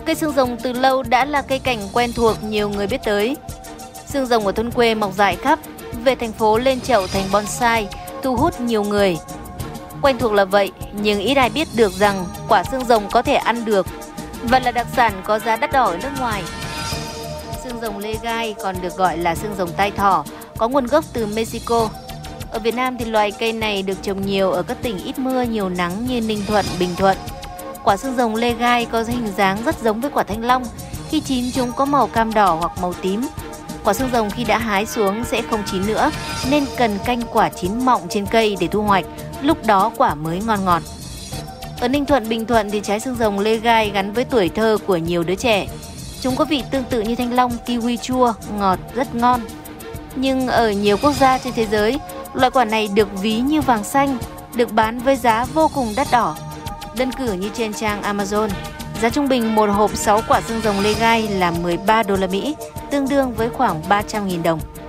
Cây xương rồng từ lâu đã là cây cảnh quen thuộc nhiều người biết tới. Xương rồng ở thôn quê mọc rải khắp, về thành phố lên chậu thành bonsai, thu hút nhiều người. Quen thuộc là vậy, nhưng ít ai biết được rằng quả xương rồng có thể ăn được và là đặc sản có giá đắt đỏ ở nước ngoài. Xương rồng lê gai còn được gọi là xương rồng tai thỏ, có nguồn gốc từ Mexico. Ở Việt Nam thì loài cây này được trồng nhiều ở các tỉnh ít mưa, nhiều nắng như Ninh Thuận, Bình Thuận. Quả xương rồng lê gai có hình dáng rất giống với quả thanh long, khi chín chúng có màu cam đỏ hoặc màu tím. Quả xương rồng khi đã hái xuống sẽ không chín nữa, nên cần canh quả chín mọng trên cây để thu hoạch, lúc đó quả mới ngon ngọt. Ở Ninh Thuận, Bình Thuận thì trái xương rồng lê gai gắn với tuổi thơ của nhiều đứa trẻ. Chúng có vị tương tự như thanh long, kiwi chua, ngọt, rất ngon. Nhưng ở nhiều quốc gia trên thế giới, loại quả này được ví như vàng xanh, được bán với giá vô cùng đắt đỏ. Đơn cử như trên trang Amazon, giá trung bình một hộp 6 quả xương rồng lê gai là 13 đô la Mỹ, tương đương với khoảng 300.000 đồng.